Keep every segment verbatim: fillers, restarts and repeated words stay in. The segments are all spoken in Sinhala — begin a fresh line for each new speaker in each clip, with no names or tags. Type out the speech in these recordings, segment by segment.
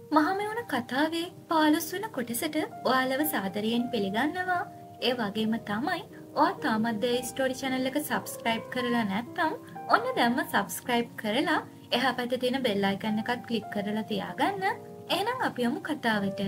මහමෙවුන කතාවේ පහළොස් වන කොටසට ඔයාලව සාදරයෙන් පිළිගන්නවා. ඒ වගේම තමයි ඔයා තාමත් The Story channel එක subscribe කරලා නැත්නම් ඔන්න දැම්ම subscribe කරලා එහා පැත්තේ තියෙන bell icon එකත් click කරලා තියාගන්න. එහෙනම් අපි යමු කතාවට.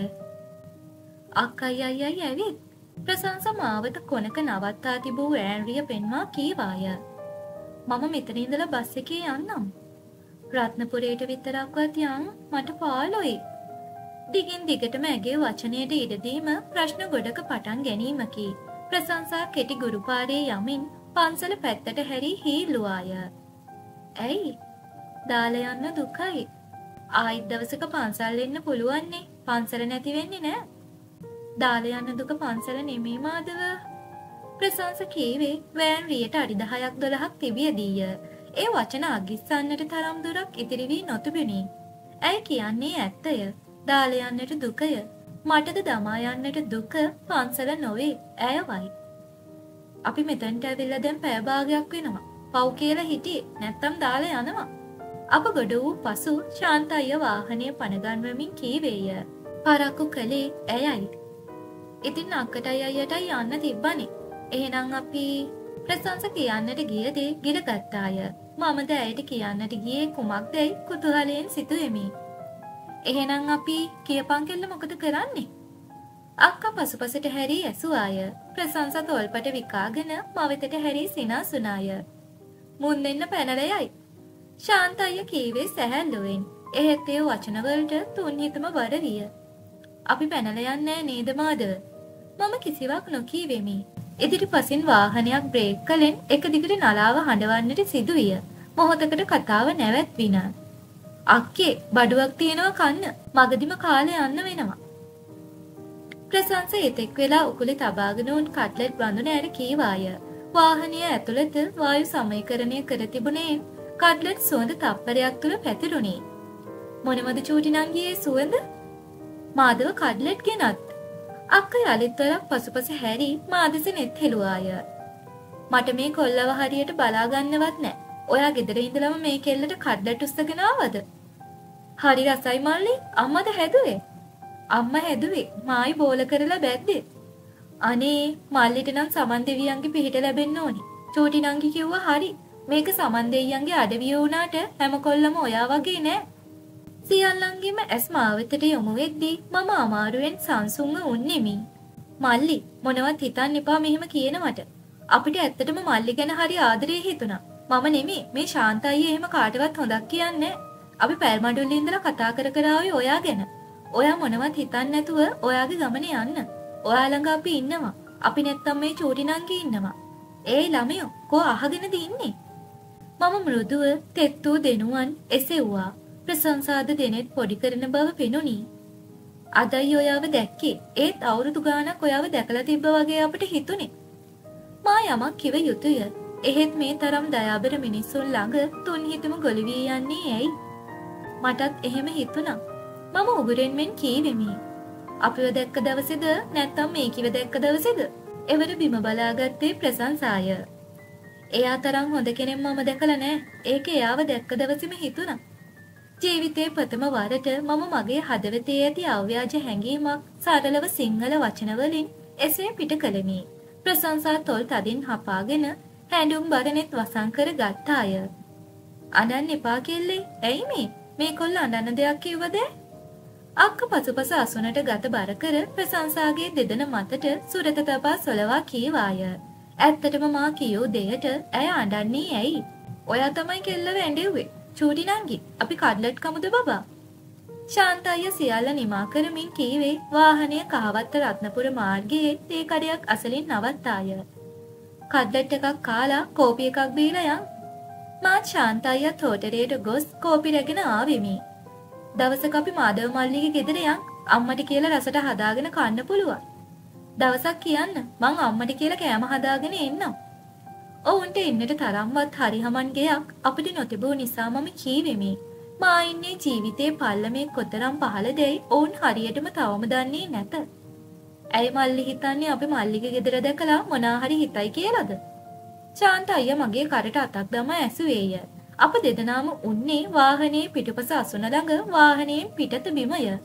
අක්කයි අයියයි ඇවිත් ප්‍රශංසා මාවත කොනක නවත්තා තිබූ ඇන්රිය පෙන්වා කීවාය. මම මෙතන ඉඳලා බස් එකේ යන්නම්. රත්නපුරයට විතරක්වත් යන් මට පාළුයි. දිගින් දිගටම ඇගේ වචනයට ඉඩ දීම ප්‍රශ්න ගොඩක පටන් ගැනීමකි. ප්‍රශංසා කෙටි ගුරුපාරේ යමින් පන්සල පැත්තට හැරී හීලුවාය. ඇයි? දාලා යන්න දුකයි. ආයිත් දවසක පන්සල් එන්න පුළුවන්නේ. පන්සල නැති වෙන්නේ නෑ. දාලා යන්න දුක පන්සල නෙමෙයි මාදව. ප්‍රශංසා කීවේ වෑන් රියට අඩි දහයක් දොළහක් තිබියදීය. ඒ වචන අගිස්සන්නට තරම් දුරක් ඉතිරි වී නොතිබුණි. ඇයි කියන්නේ ඇත්තය. දාලා යන්නට දුකය. මටද දමා යන්නට දුක පන්සල නොවේ ඇයවයි. අපි මෙතනට ඇවිල්ලා දැන් පැය භාගයක් වෙනවා. පව් කියලා හිටියේ නැත්තම් දාලා යනවා. අප ගොඩ වූ පසු ශාන්තය වාහනය පනගන්වමින් කීවේය. පරක්කු කළේ ඇයයි. ඉතින් අක්කටයි අයියටයි යන්න තිබ්බනේ. එහෙනම් අපි ප්‍රශංසා කියන්නට ගිය දේ ගිරගත්තාය. මමද ඇයට කියන්නට ගියේ කුමක්දයි කුතුහලයෙන් සිතුවෙමි. එහෙනම් අපි කියපන් කෙල්ල මොකද කරන්නේ? අක්කා පසුපසට හැරී ඇසුවාය. ප්‍රශංසා තොල්පට විකාගෙන මවෙතට හැරී සිනාසුනාය. මුන් දෙන්න පැනලා යයි. ශාන්තය කීවේ සැහැල්ලුවෙන්. එහෙත් ඒ වචනවලට තුන්හිතම බර විය. අපි පැනලා යන්නේ නේද මාදව? මම කිසිවක් නොකීවෙමි. ඉදිරිපසින් වාහනයක් බ්‍රේක් කලෙන් එක දිගට නලාව හඬවන්නට සිදුවිය. මොහොතකට කතාව නැවැත්වින. අක්කේ බඩුවක් තියෙනවා කන්න. මගදිම කාලේ යන්න වෙනවා. ප්‍රශංසා එතෙක් වෙලා උකුලේ තබාගෙන උන් කට්ලට් බඳුන ඇර කීවාය. වාහනය ඇතුළත වායු සමීකරණය කර තිබුණේ කට්ලට් සුවඳ තප්පරයක් තුල පැතිරුණි. මොනවද චූටි නංගියේ සුවඳ? මාදව කට්ලට් ගෙනත්. අක්ක යලිත් වරක් පසුපස හැරී මාදෙස නෙත් හෙළුවාය. මට මේ කොල්ලව හරියට බලා ගන්නවත් නෑ. ඔයා ගෙදර ඉඳලම මේ කෙල්ලට කඩලට් උස්සගෙන ආවද? හරි රසයි මල්ලි. අම්මද හැදුවේ? අම්මා හැදුවේ. මායි බෝල කරලා බැද්දේ. අනේ මල්ලිට නම් සමන් දෙවියන්ගේ පිහිට ලැබෙන්න ඕනි. චූටි නංගි කිව්වා හරි. මේක සමන් දෙවියන්ගේ අඩවිය වුණාට හැම කොල්ලම ඔයා වගේ නෑ. සියල්ලන්ගේම ඇස් මාවතට යොමු වෙද්දී මම අමාරුවෙන් සංසුන්ව උන්නේමි. මල්ලි මොනවත් හිතන්න එපා මෙහෙම කියනවට. අපිට ඇත්තටම මල්ලි ගැන හරි ආදරේ හිතුණා. මම නෙමෙයි මේ ශාන්තයි එහෙම කාටවත් හොඳක් කියන්නේ. අපි පැල්මඩුල්ලේ ඉඳලා කතා කර කර ආවේ ඔයා ගැන. ඔයා මොනවත් හිතන්නේ නැතුව ඔයාගේ ගමනේ යන්න. ඔයා ළඟ අපි ඉන්නවා. අපි නැත්තම් මේ චූටි නංගි ඉන්නවා. ඒ ළමයෝ කො අහගෙනද ඉන්නේ? මම මෘදුව තෙත්තු දෙනුවන් එසෙව්වා. ප්‍රශංසාද දෙනෙත් පොඩි කරන බව පෙනුනි. අදයි ඔයාව දැක්කේ. ඒත් අවුරුදු ගාණක් ඔයාව දැකලා තිබ්බ වගේ අපිට හිතුනේ. මා යමක් කිව යුතුය. එහෙත් මේ තරම් දයාබර මිනිස්සුන් ළඟ තුන් හිතම ගොළු වී යන්නේ ඇයි? මටත් එහෙම හිතුණා. මම උගුරෙන් මෙන් කීවෙමි. අපිව දැක්ක දවසේද නැත්නම් මේකිව දැක්ක දවසේද? එවර බිම බලාගත්තේ ප්‍රශංසාය. එයා තරම් හොඳ කෙනෙක් මම දැකලා නෑ. ඒක එයාව දැක්ක දවසේම හිතුණා. ජීවිතේ ප්‍රථම වරට මම මගේ හදවතේ ඇති අව්‍යාජ හැඟීමක් සරලව සිංහල වචන වලින් එසේ පිට කළෙමි. ප්‍රශංසා තොල් තදින් හපාගෙන හැඬුම් බරනෙත් වසන් කර ගත්තාය. අඬන්න එපා කෙල්ලේ. ඇයි මේ? මේ කොල්ල අඬන්න දෙයක් කිව්වද? අක්ක පසුපස අසුනට ගත බර කර ප්‍රශංසාගේ දෙදෙන මතට සුරත තබා සොලවා කීවාය. ඇත්තටම මා කියූ දෙයට ඇය අඬන්නේ ඇයි? ඔයා තමයි කෙල්ලව ඇඬෙව්වේ. චූටි නංගි අපි කඩ්ලට් කමුද බබා? ශාන්තය සියල්ල නිමා කරමින් කීවේ වාහනය කහවත්ත රත්නපුර මාර්ගයේ තේ කඩයක් අසලින් නවත්තාය. කඩ්ලට් එකක් කාලා කෝපි එකක් බීලා යන්. මාත් ශාන්තය තෝටරේට ගොස් කෝපි රැගෙන ආවෙමි. දවසක අපි මාදව මල්ලිගේ ගෙදර යන්. අම්මට කියලා රසට හදාගෙන කන්න පුළුවන්. දවසක් කියන්න මං අම්මට කියලා කෑම හදාගෙන එන්නම්. ඔවුන්ට එන්නට තරම්වත් හරිහමන් ගයක් අපිට නොතිබූ නිසා මම කීවෙමි. මා ඉන්නේ ජීවිතේ පල්ලමේ කොතරම් පහළදයි ඔවුන් හරියටම තවම දන්නේ නැත. ඇයි මල්ලි හිතන්නේ අපි මල්ලිගේ ගෙදර දැකලා මොනා හරි හිතයි කියලාද? ශාන්ත අයියා මගේ කරට අතක් දමා ඇසුවේය. අප දෙදෙනාම උන්නේ වාහනේ පිටුපස අසුන ළඟ වාහනේ පිටත බිමය.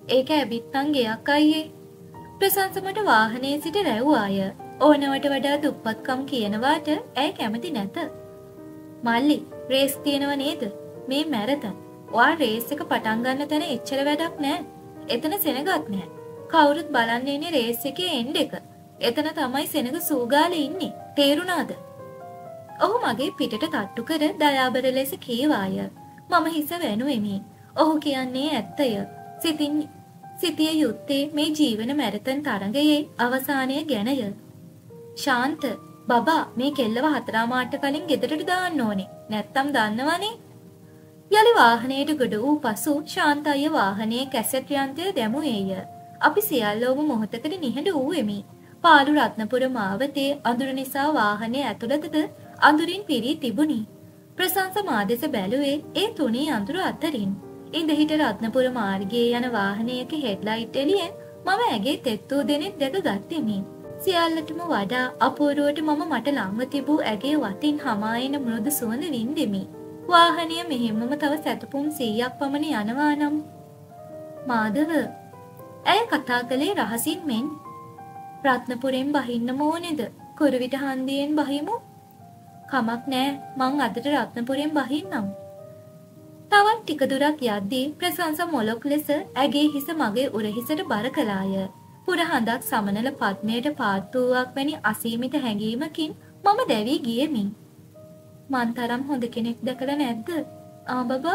ඒක ඇබිත්තන් ගෙයක් අයියේ. ප්‍රසංසමට වාහනේ සිට රැව්වාය. ඕනවට වඩා දුප්පත්කම් කියනවාට ඇයි කැමති නැත. මල්ලි රේස් තියෙනව නේද? මේ මැරතන්. ඔයා රේස් එක පටන් ගන්න තැන එච්චර වැඩක් නෑ. එතන සෙනගක් නෑ. කවුරුත් බලන්න ඉන්නේ රේස් එකේ එන්ඩ් එක. එතන තමයි සෙනග සූගාලේ ඉන්නේ. තේරුණාද? ඔහු මගේ පිටට තට්ටු කර දයාබර ලෙස කීවාය. මම හිස වැනුවෙමි. ඔහු කියන්නේ ඇත්තය. සිතින් සිටිය යුත්තේ මේ ජීවන මැරතන් තරඟයේ අවසානය ගැනය. ශාන්ත බබා මේ කෙල්ලව හතරාමාට කලින් ගෙදරට දාන්න ඕනේ. නැත්තම් දන්නවනේ. යලි වාහනයට ගොඩ වූ පසු ශාන්ත අයියා වාහනයේ කැසට් යන්ත්‍රය දැමුවේය. අපි සියල්ලෝම මොහොතකට නිහඬ වූෙමි. පාළු රත්නපුර මාවතේ අඳුර නිසා වාහනේ ඇතුළතද අඳුරින් පිරී තිබුණි. ප්‍රශංස මාදෙස බැලුවේ ඒ තුනී අඳුර අතරින්. ඉඳහිට රත්නපුර මාර්ගයේ යන වාහනයක හෙඩ්ලයිට් එළියෙන් මම ඇගේ තෙත්තු දෙනෙක් දැක ගත්ෙමි. සියල්ලටම වඩා අපූර්වට මම මට ළඟ තිබූ ඇගේ වතින් හමායන මෘදු සුවඳ වින්දෙමි. වාහනය මෙහෙමම තව සැතපුම් සීයක් පමණ යනවා නම් මාධව ඇය කතා කළේ රහසින් මෙන්. රත්නපුරෙන් බහින්න ඕනේද? කුරුවිට හන්දියෙන් බහිමු. කමක් නෑ මං අදට රත්නපුරෙන් බහින්නම්. තවත් ටික දුරක් යද්දී ප්‍රශංස මොලොක් ලෙස ඇගේ හිස මගේ උරහිසට බර කළාය. පුර හඳක් සමනල පද්මයට පාත්තුවක් වැනි අසීමිත හැඟීමකින් මම දැවී ගියෙමි. මන් තරම් හොඳ කෙනෙක් දැකලා නැද්ද? ආ බබා.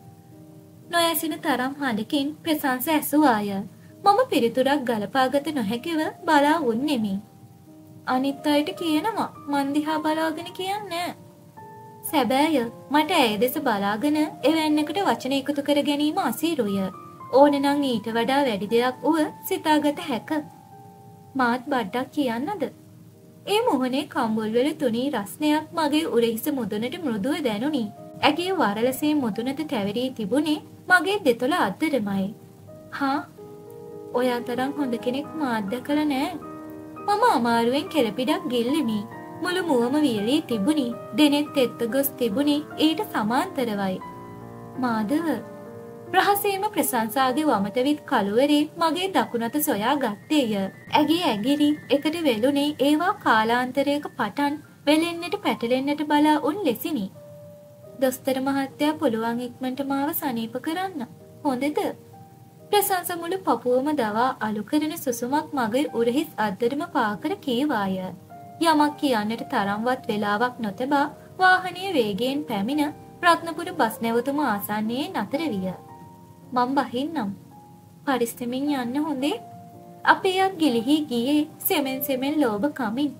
නොඇසින තරම් හඬකින් ප්‍රශංස ඇසුවාය. මම පිළිතුරක් ගලපාගත නොහැකිව බලා උන්නෙමි. අනිත් අයට කියනවා මන් දිහා බලාගෙන කියන්නේ. සැබෑය මට ඇය දෙස බලාගෙන එවැන්නකට වචන එකතු කර ගැනීම අසීරුය. ඕනනම් ඊට වඩා වැඩි දෙයක් වුව සිතාගත හැක. මාත් බඩ්ඩක් කියන්නද? ඒ මොහොනේ කම්බුල්වල තුනී රස්නයක් මගේ උරහිස මුදුනට මෘදුව දැනුනි. ඇගේ වරලසේ මුදුනට තැවරී තිබුණේ මගේ දෙතොල අද්දරමයි. හා ඔයා තරම් හොඳ කෙනෙක් මාත් දැකලා නෑ. මම අමාරුවෙන් කෙළපිඩක් ගිල්ලිමි. මුළු මුවම වියලී තිබුණි. දෙනෙත් එත්ත ගොස් තිබුණි ඊට සමාන්තරවයි. මාධව රහසේම ප්‍රශංසාගේ වමතවිත් කළුවරේ මගේ දකුණත සොයා ගත්තේය. ඇගේ ඇගිරි එකට වෙලුනේ ඒවා කාලාන්තරයක පටන් වෙලෙන්නට පැටලෙන්නට බලා උන් ලෙසිනි. දොස්තර මහත්තයා පුළුවන් ඉක්මනට මාව සනීප කරන්න. හොඳද? ප්‍රශංස මුළු පපුවම දවා අලු කරන සුසුමක් මගේ උරහිස් අද්දරම පාකර කීවාය. යමක් කියන්නට තරම්වත් වෙලාවක් නොතබා වාහනයේ වේගයෙන් පැමිණ රත්නපුර බස් නැවතුම ආසන්නයේ නතර විය. මම බහින්නම්. පරිස්සමින් යන්න හොඳේ. අපේ අත් ගිලිහි ගියේ සෙමෙන් සෙමෙන් ලෝභ කමින්.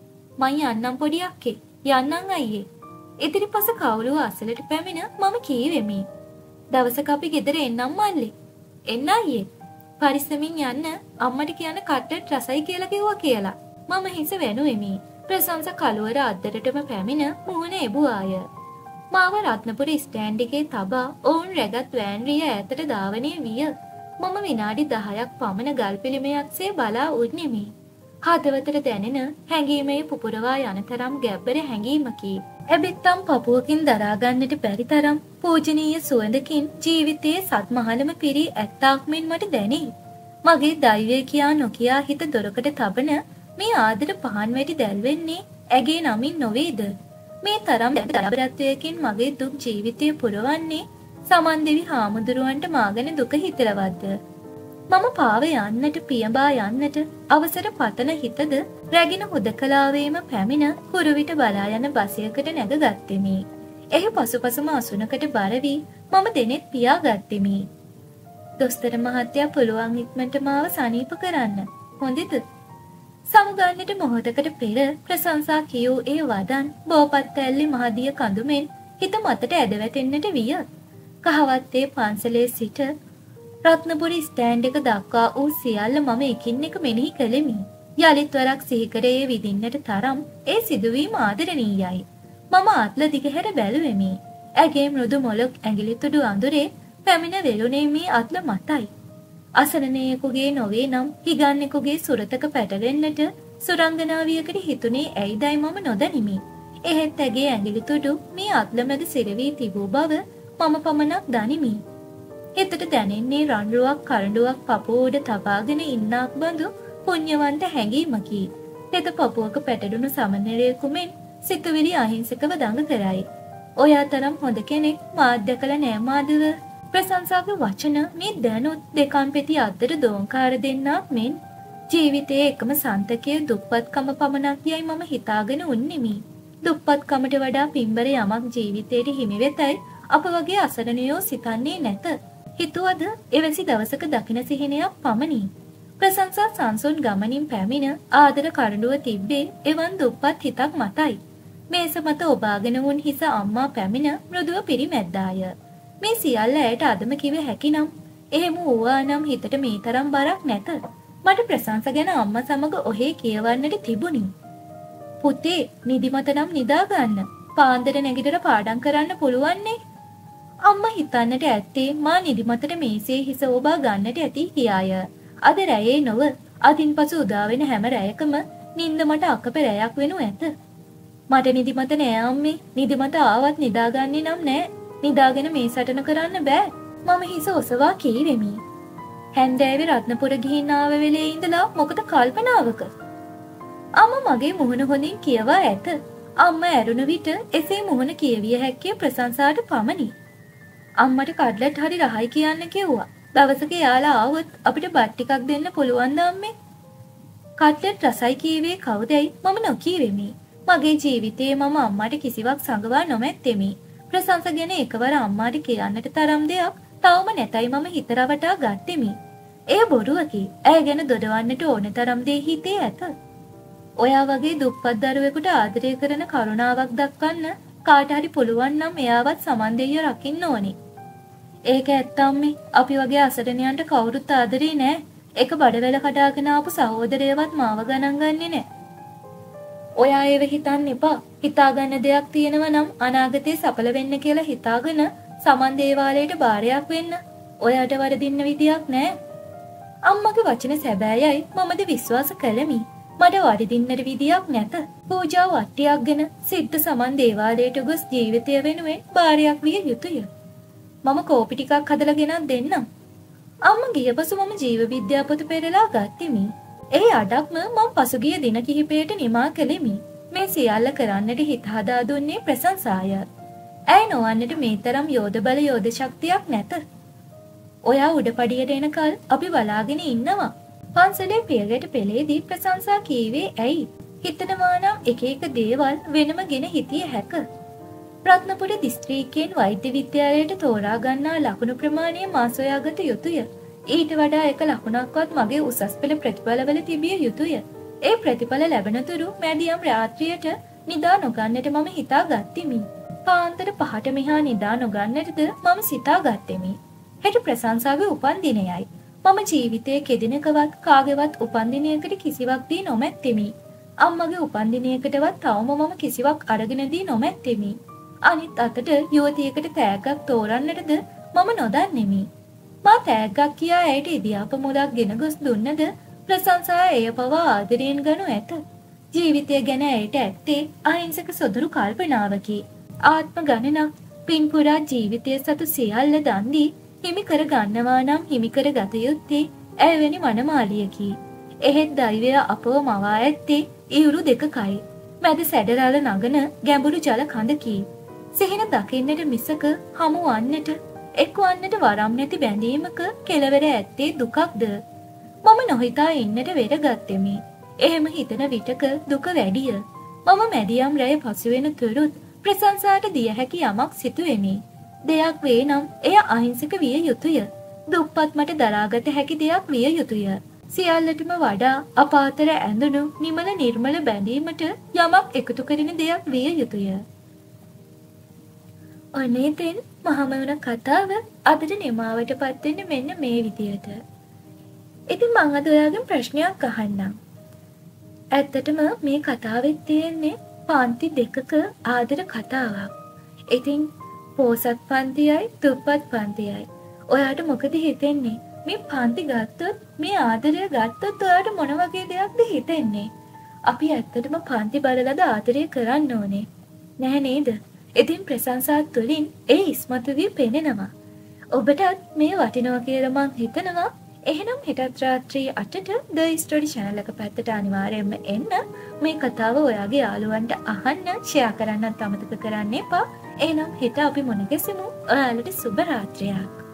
මං යන්නම් පොඩි අක්කේ. යන්නම් අයියේ. ඉදිරිපස කවුළුව අසලට පැමිණ මම කීවෙමි. දවසක අපි ගෙදර එන්නම් මල්ලි. එන්න අයියේ. පරිස්සමින් යන්න අම්මට කියන කට්ටට රසයි කියලා කිව්වා කියලා. මම හිස වැනුවෙමි. ප්‍රශංස කළුවර අද්දරටම පැමිණ මුහුණ එබුවාය. මාව රත්නපුර ස්ටෑන්ඩ් එකේ තබා ඔවුන් රැගත් වෑන් රිය ඈතට ධාවනය විය. මම විනාඩි දහයක් පමණ ගල් පිළිමයක්සේ බලා උන්නෙමි. හදවතට දැනෙන හැඟීමේ පුපුරවා යන තරම් ගැබ්බර හැඟීමකි. ඇබිත්තම් පපුවකින් දරා ගන්නට බැරි තරම් පූජනීය සුවඳකින් ජීවිතයේ සත්මහලම පිරී ඇත්තාක් මෙන් මට දැනේ. මගේ දෛවය කියා නොකියා හිත දොරකට තබන මේ ආදර පහන් වැටි දැල්වෙන්නේ ඇගේ නමින් නොවේද? මේ තරම් දබරත්වයකින් මගේ දුක් ජීවිතය පුරවන්නේ සමන් දෙවි හාමුදුරුවන්ට මාගෙන දුක හිතලවද්ද? මම පාව යන්නට පියඹා යන්නට අවසර පතන හිතද රැගෙන හුදකලාවේම පැමිණ කුරුවිට බලා යන බසයකට නැගගත්තෙමි. එහි පසුපසුම අසුනකට බර වී මම දෙනෙත් පියා ගත්තෙමි. දොස්තර මහත්තයා පුළුවන් ඉක්මනට මාව සනීප කරන්න. හොඳද? සමුගන්නට මොහොතකට පෙර ප්‍රශංසා කියූ ඒ වදන් බෝපත් ඇල්ලි මහදිය කඳුමෙන් හිත මතට ඇද වැටෙන්නට විය. කහවත්තේ පන්සලේ සිට රත්නපුරි ස්ටෑන්ඩ් එක දක්වා වූ සියල්ල මම එකින් එක මෙනෙහි කළෙමි. යලිත් වරක් සිහිකරයේ විඳින්නට තරම් ඒ සිදුවීම ආදරණීයයි. මම අත්ල දිගහැර බැලුවෙමි. ඇගේ මෘදු මොලොක් ඇඟිලි තුඩු අඳුරේ පැමිණ වෙලුනේ මේ අත්ල මතයි. අසරණයෙකුගේ නොවේ නම් හිගන්නෙකුගේ සුරතක පැටලෙන්නට සුරංගනාවියකට හිතුනේ ඇයිදයි මම නොදනිමි. එහෙත් ඇගේ ඇඟිලි තුඩු මේ අත්ල මැද සිරවී තිබූ බව මම පමණක් දනිමි. හිතට දැනෙන්නේ රන්රුවක් කරඬුවක් පපුව උඩ තබාගෙන ඉන්නක් බඳු පුණ්‍යවන්ත හැඟීමකි. තෙත පපුවක පැටළුණු සමනලයකුමෙන් සිතුවිලි අහිංසකව දඟ කරයි. ඔයා තරම් හොඳ කෙනෙක් මාත් දැකලා නෑ මාදව. ප්‍රශංසාගේ වචන මේ දැනුත් දෙකම් පෙති අද්දට දෝංකාර දෙන්නක් මෙන් ජීවිතයේ එකම සන්තකයේ දුප්පත්කම පමණක් යයි මම හිතාගෙන උන්නෙමි. දුප්පත්කමට වඩා පින්බර යමක් ජීවිතයට හිමි වෙතයි අප වගේ අසරණයෝ සිතන්නේ නැත. හිතුවද එවැසි දවසක දකින සිහිනයක් පමණි. ප්‍රශංසා සංසුන් ගමනින් පැමිණ ආදර කරඬුව තිබ්බේ එවන් දුප්පත් හිතක් මතයි. මේස මත ඔබාගෙන වුන් හිස අම්මා පැමිණ මෘදුව පිරිමැද්දාය. මේ සියල්ල ඇයට අදම කිව හැකිනම් එහෙම වූවා නම් හිතට මේ තරම් බරක් නැත. මට ප්‍රශංස ගැන අම්මා සමග ඔහේ කියවන්නට තිබුණි. පුතේ නිදිමත නම් නිදා ගන්න. පාන්දර නැගිටලා පාඩම් කරන්න පුළුවන්නේ. අම්මා හිතන්නට ඇත්තේ මා නිදිමතට මේසේ හිස ඔබා ගන්නට ඇති කියාය. අද රැයේ නොව අදින් පසු උදා වෙන හැම රැයකම නිින්ද මට අකප රැයක් වෙනු ඇත. මට නිදිමත නෑ අම්මේ. නිදිමත ආවත් නිදාගන්නේ නම් නෑ. නිදාගෙන මේ සටන කරන්න බෑ. මම හිස ඔසවා කීවෙමි. හැන්දෑවේ රත්නපුර ගිහින් ආව වෙලේ ඉඳලා මොකද කල්පනාවක? අම්මා මගේ මුහුණ හොඳින් කියවා ඇත. අම්මා ඇරුණ විට එසේ මුහුණ කියවිය හැක්කේ ප්‍රශංසාට පමණි. අම්මට කඩ්ලට් හරි රහයි කියන්න කිව්වා. දවසක යාලා ආවොත් අපිට බත් ටිකක් දෙන්න පුළුවන්ද අම්මේ? කඩ්ලට් රසයි කීවේ කවුදයි මම නොකීවෙමි. මගේ ජීවිතයේ මම අම්මාට කිසිවක් සංගවා නොමැත්තේමි. ප්‍රශංස ගැන එකවර අම්මාට කියන්නට තරම් දෙයක් තවම නැතයි මම හිත රවටා ගත්තෙමි. එය බොරුවකි. ඇය ගැන දොඩවන්නට ඕන තරම් දේ හිතේ ඇත. ඔයා වගේ දුප්පත් දරුවෙකුට ආදරය කරන කරුණාවක් දක්වන්න කාට හරි පුළුවන් නම් එයාවත් සමන් දෙයිය රකින්න ඕනි. ඒක ඇත්ත අම්මේ. අපි වගේ අසරණයන්ට කවුරුත් ආදරේ නෑ. එක බඩවැල කඩාගෙන ආපු සහෝදරයවත් මාව ගණන් ගන්නේ නෑ. ඔයා ඒව හිතන්න එපා. හිතාගන්න දෙයක් තියෙනවා නම් අනාගතේ සඵල වෙන්න කියලා හිතාගෙන සමන් දේවාලයට බාරයක් වෙන්න. ඔයාට වරදින්න විදියක් නෑ. අම්මගේ වචන සැබෑයයි මමද විශ්වාස කළෙමි. මට වරදින්නට විදියක් නැත. පූජා වට්ටියක්ගෙන සිද්ධ සමන් දේවාලයට ගොස් ජීවිතය වෙනුවෙන් බාරයක් විය යුතුය. මම කෝපි ටිකක් හදලා ගෙනත් දෙන්නම්. අම්මා ගියපසු මම ජීව විද්‍යා පොත පෙරලා ගත්තිමි. ඒ අඩක්ම මම පසුගිය දින කිහිපයට නිමා කළෙමි. මේ සියල්ල කරන්නට හිත හදා දුන්නේ ප්‍රශංසාය. ඇය නොවන්නට මේ තරම් යෝධ බල යෝධ ශක්තියක් නැත. ඔයා උඩපඩියට එනකල් අපි බලාගෙන ඉන්නවා. පන්සලේ පියගැට පෙළේදී ප්‍රශංසා කීවේ ඇයි? හිතනවා නම් එක එක දේවල් වෙනම ගෙන හිතිය හැක. රත්නපුර දිස්ත්‍රික්කයෙන් වෛද්‍ය විද්‍යාලයට තෝරා ගන්නා ලකුණු ප්‍රමාණය මා සොයාගත යුතුය. ඊට වඩා එක ලකුණක්වත් මගේ උසස් පෙළ ප්‍රතිඵලවල තිබිය යුතුය. ඒ ප්‍රතිඵල ලැබෙනතුරු මැදියම් රාත්‍රියට නිදා නොගන්නට මම හිතා ගත්තිමි. පාන්දර පහට මෙහා නිදා නොගන්නටද මම සිතා ගත්තෙමි. හෙට ප්‍රශංසාවේ උපන්දිනයයි. මම ජීවිතයේ කෙදිනකවත් කාගේවත් උපන්දිනයකට කිසිවක් දී නොමැත්තෙමි. අම්මගේ උපන්දිනයකටවත් තවම මම කිසිවක් අරගෙන දී නොමැත්තෙමි. අනිත් අතට යුවතියකට තෑග්ගක් තෝරන්නටද මම නොදන්නෙමි. මා තෑග්ගක් කියා ඇයට ඉදියාප මුදක් ගෙන ගොස් දුන්නද ප්‍රශංසා එය පවා ආදරයෙන් ගනු ඇත. ජීවිතය ගැන ඇයට ඇත්තේ අහිංසක සොදුරු කල්පනාවකි. ආත්ම ගණනක් පින්පුරා ජීවිතය සතු සියල්ල දන් දී හිමි කර ගන්නවා නම් හිමි කර ගත යුත්තේ ඇවැනි මනමාලියකි. එහෙත් දෛවය අපව මවා ඇත්තේ ඉවුරු දෙකකයි. මැද සැඩරාල නගන ගැඹුරු ජල කඳකි. සිහින දකින්නට මිසක හමු වන්නට එක් වන්නට වරම් නැති බැඳීමක කෙලවර ඇත්තේ දුකක්ද? මම නොහිතා ඉන්නට වෙර ගත්තෙමි. එහෙම හිතන විටක දුක වැඩිය. මම මැදියම් රැය පසුවෙන තුරුත් ප්‍රශංසාට දිය හැකි යමක් සිතුවෙමි. දෙයක් වේ නම් එය අහිංසක විය යුතුය. දුප්පත් මට දරාගත හැකි දෙයක් විය යුතුය. සියල්ලටම වඩා අප අතර ඇඳුණු නිමල නිර්මල බැඳීමට යමක් එකතු කරන දෙයක් විය යුතුය. ඔනේ තෙන් මහමෙවුන කතාව අදට නිමාවට පත් වෙන්නේ මෙන්න මේ විදියට. ඉතින් මම අද ඔයාගෙන් ප්‍රශ්නයක් අහන්නම්. ඇත්තටම මේ කතාවෙත් තියෙන්නේ පන්ති දෙකක ආදර කතාවක්. ඉතින් පෝසත් පන්තියයි දුප්පත් පන්තියයි. ඔයාට මොකද හිතෙන්නේ? මේ පන්ති ගත්තොත් මේ ආදරය ගත්තොත් ඔයාට මොන වගේ දෙයක්ද හිතෙන්නේ? අපි ඇත්තටම පන්ති බලලාද ආදරය කරන්න ඕනේ. නැහැ නේද? ඉතින් ප්‍රශංසා තුළින් ඒ ඉස්මතු වී පෙනෙනවා. ඔබටත් මේ වටිනවා කියලා මං හිතනවා. එහෙනම් හෙටත් රාත්‍රී අටට The Story channel එක පැත්තට අනිවාර්යයෙන්ම එන්න. මේ කතාව ඔයාගේ යාළුවන්ට අහන්න, ෂෙයා කරන්නත් අමතක කරන්න එපා. එහෙනම් හෙට අපි මුණ ගැසෙමු. ඔයාලට සුබ රාත්‍රියක්.